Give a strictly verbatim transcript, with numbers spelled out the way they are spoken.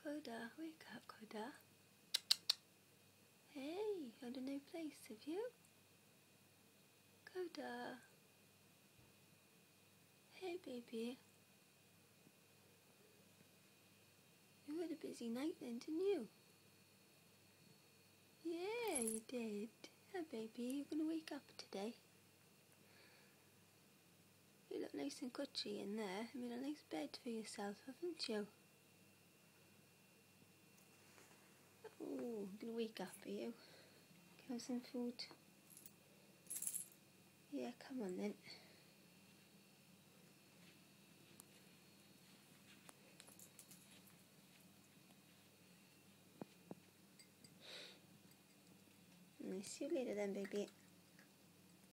Koda, wake up, Koda. Hey, found a new place, have you? Koda. Hey, baby. You had a busy night then, didn't you? Yeah, you did. Oh, baby, you're going to wake up today. You look nice and cushy in there. You made a nice bed for yourself, haven't you? Oh, I'm going to wake up, are you? Can I have some food? Yeah, come on then. I'll see you later then, baby.